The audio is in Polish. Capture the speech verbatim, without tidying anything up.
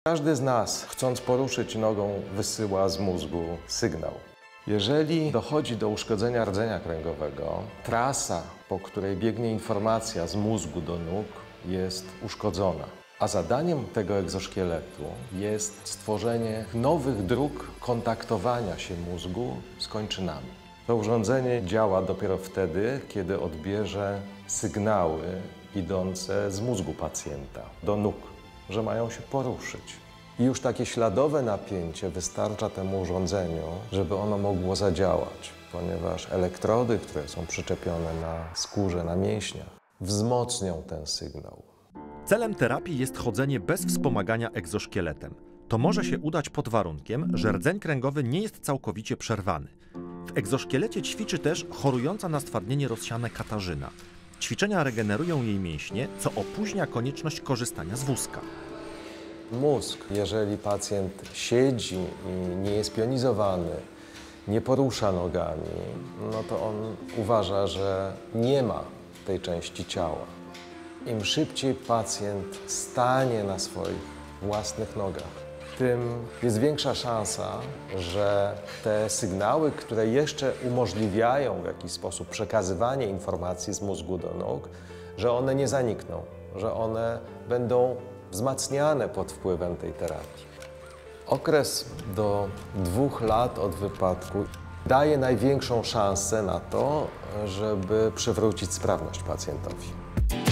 Każdy z nas, chcąc poruszyć nogą, wysyła z mózgu sygnał. Jeżeli dochodzi do uszkodzenia rdzenia kręgowego, trasa, po której biegnie informacja z mózgu do nóg, jest uszkodzona. A zadaniem tego egzoszkieletu jest stworzenie nowych dróg kontaktowania się mózgu z kończynami. To urządzenie działa dopiero wtedy, kiedy odbierze sygnały idące z mózgu pacjenta do nóg, że mają się poruszyć. I już takie śladowe napięcie wystarcza temu urządzeniu, żeby ono mogło zadziałać, ponieważ elektrody, które są przyczepione na skórze, na mięśniach, wzmocnią ten sygnał. Celem terapii jest chodzenie bez wspomagania egzoszkieletem. To może się udać pod warunkiem, że rdzeń kręgowy nie jest całkowicie przerwany. W egzoszkielecie ćwiczy też chorująca na stwardnienie rozsiane Katarzyna. Ćwiczenia regenerują jej mięśnie, co opóźnia konieczność korzystania z wózka. Mózg, jeżeli pacjent siedzi i nie jest pionizowany, nie porusza nogami, no to on uważa, że nie ma tej części ciała. Im szybciej pacjent stanie na swoich własnych nogach, tym jest większa szansa, że te sygnały, które jeszcze umożliwiają w jakiś sposób przekazywanie informacji z mózgu do nóg, że one nie zanikną, że one będą wzmacniane pod wpływem tej terapii. Okres do dwóch lat od wypadku daje największą szansę na to, żeby przywrócić sprawność pacjentowi.